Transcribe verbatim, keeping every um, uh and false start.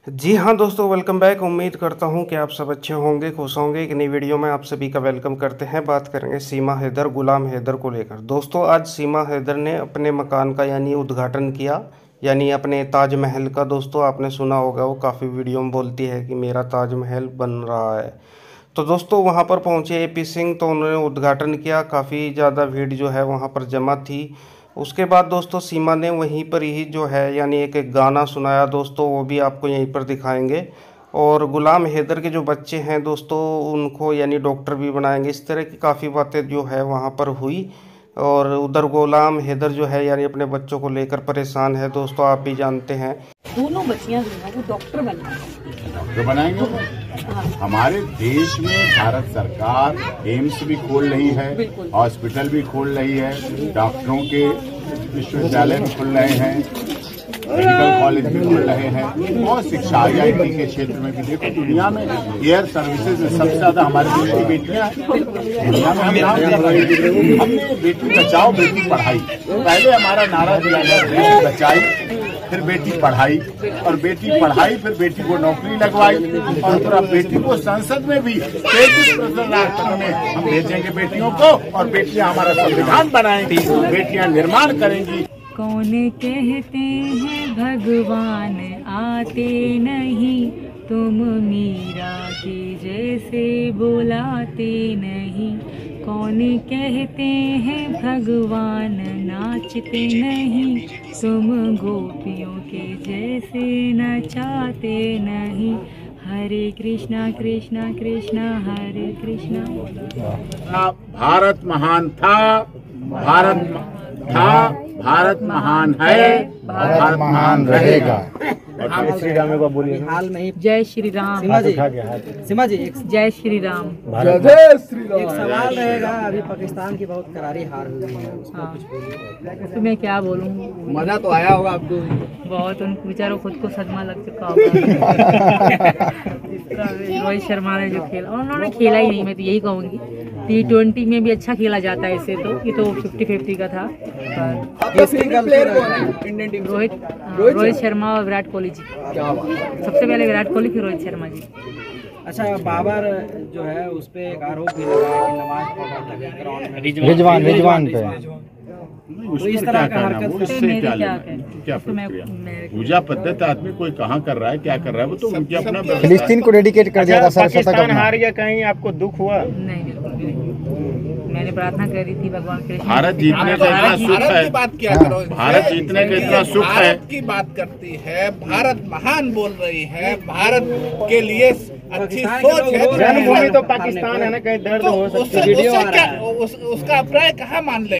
जी हाँ दोस्तों, welcome back. उम्मीद करता हूँ कि आप सब अच्छे होंगे, खुश होंगे। एक नई वीडियो में आप सभी का वेलकम करते हैं। बात करेंगे सीमा हैदर, गुलाम हैदर को लेकर। दोस्तों, आज सीमा हैदर ने अपने मकान का यानी उद्घाटन किया, यानी अपने ताजमहल का। दोस्तों, आपने सुना होगा, वो काफ़ी वीडियो में बोलती है कि मेरा ताजमहल बन रहा है। तो दोस्तों, वहाँ पर पहुँचे ए पी सिंह, तो उन्होंने उद्घाटन किया। काफ़ी ज़्यादा भीड़ जो है वहाँ पर जमा थी। उसके बाद दोस्तों सीमा ने वहीं पर ही जो है यानी एक, एक गाना सुनाया दोस्तों, वो भी आपको यहीं पर दिखाएंगे। और गुलाम हैदर के जो बच्चे हैं दोस्तों, उनको यानी डॉक्टर भी बनाएंगे। इस तरह की काफ़ी बातें जो है वहाँ पर हुई। और उधर गुलाम हैदर जो है यानी अपने बच्चों को लेकर परेशान है दोस्तों, आप भी जानते हैं। दोनों बच्चियां जो है वो डॉक्टर बनना डॉक्टर बनाएंगे। हमारे देश में भारत सरकार एम्स भी खोल रही है, हॉस्पिटल भी खोल रही है, डॉक्टरों के विश्वविद्यालय भी खुल रहे हैं, मेडिकल कॉलेज भी खुल रहे हैं, और शिक्षा आई आई टी के क्षेत्र में भी। देखो, दुनिया में एयर सर्विसेज में सबसे ज्यादा हमारे देश की बेटियां हैं। दुनिया में हम नाम कर रहे हैं। हमने बेटी बचाओ बेटी पढ़ाई, पहले हमारा नारा दिया गया, बेटी बचाई फिर बेटी पढ़ाई, और बेटी पढ़ाई फिर बेटी को नौकरी लगवाई, और फिर अब बेटी को संसद में भी तैंतीस प्रतिशत में हम भेजेंगे बेटियों को, और बेटियां हमारा संविधान बनाएंगी, बेटियां निर्माण करेंगी। कौन कहते हैं भगवान आते नहीं, तुम मीरा के जैसे बुलाते नहीं। कौन कहते हैं भगवान नाचते नहीं, तुम गोपियों के जैसे नचाते नहीं। हरे कृष्णा कृष्णा कृष्णा हरे कृष्णा। भारत महान था, भारत था, भारत महान है, भारत महान रहेगा। श्री राम को बोलिए। हाल में जय श्री राम। सीमा जी, सीमा जी एक जय श्री राम। जय श्री राम। एक सवाल रहेगा। अभी पाकिस्तान की बहुत करारी हार हुई है, उसमें कुछ बोलिए। तो मैं क्या बोलूँ, मजा तो आया होगा आपको। बहुत उन बेचारों खुद को सदमा लग चुका होगा। रोहित शर्मा ने जो खेला, उन्होंने खेला ही नहीं, मैं तो यही कहूँगी। टी ट्वेंटी में भी अच्छा खेला जाता है इससे, तो ये तो फिफ्टी फिफ्टी का था। रोहित रोहित शर्मा और विराट कोहली जी। सबसे पहले विराट कोहली, फिर रोहित शर्मा जी। अच्छा, बाबर जो है उस पे एक आरोप भी लगा है कि नमाज पढ़ता है ग्राउंड में, रिजवान रिजवान पे। तो इस तरह का हरकत उससे क्या लेना, क्या प्रक्रिया? पूजा पद्धति आदमी कोई कहाँ कर रहा है, क्या कर रहा है, वो तो उनके अपना। फिलिस्तीन को डेडिकेट कर दिया था सर। पाकिस्तान हार गया, कहीं आपको दुख हुआ? नहीं, बिल्कुल भी नहीं। मैंने प्रार्थना करी थी भगवान कृष्ण। भारत जीतने का इतना सुख है, बात क्या करो, भारत जीतने का इतना सुख है। भारत की बात करती है, भारत महान बोल रही है, भारत के लिए अच्छी सोच है। जन्मभूमि तो पाकिस्तान है ना, कहीं दर्द हो सकता है। उसका अभिप्राय कहाँ मान ले?